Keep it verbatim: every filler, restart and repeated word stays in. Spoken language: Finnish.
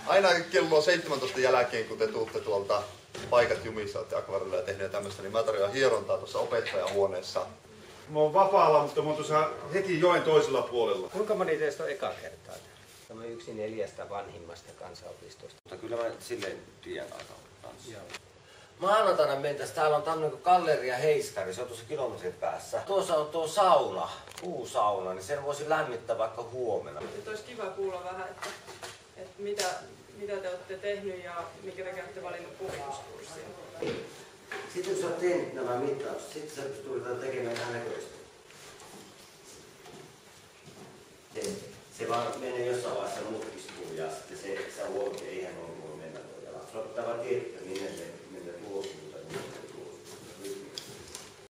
aina kello seitsemäntoista jälkeen, kun te tuutte tuolta paikat jumissa, olette akvarellilla tehneet ja tämmöistä, niin mä tarjoan hierontaa tuossa opettajahuoneessa. Mä oon vapaalla, mutta mä oon tuossa heti joen toisella puolella. Kuinka moni teistä on eka kertaa? Tämä on yksi neljästä vanhimmasta kansanopistosta. Mutta kyllä mä silleen tiedän aika tanssia. Maanantaina mentäis, täällä on tämmönen kuin Galleria Heiskari, se on tuossa kilometrin päässä. Tuossa on tuo sauna, puusauna, niin sen voisi lämmittää vaikka huomenna. Nyt olisi kiva kuulla vähän, että, että mitä, mitä te olette tehnyt ja mikä te olette valinnut puukuskurssia. Sitten kun sä oot tehnyt nämä mittaukset, sitten sä pystyt tekemään vähän näköistä. Se, se vaan menee jossain vaiheessa mutkistuu ja sitten se, sä huomaat, että eihän ole voi mennä tuolla. Sulla pitää vaan tietää, minne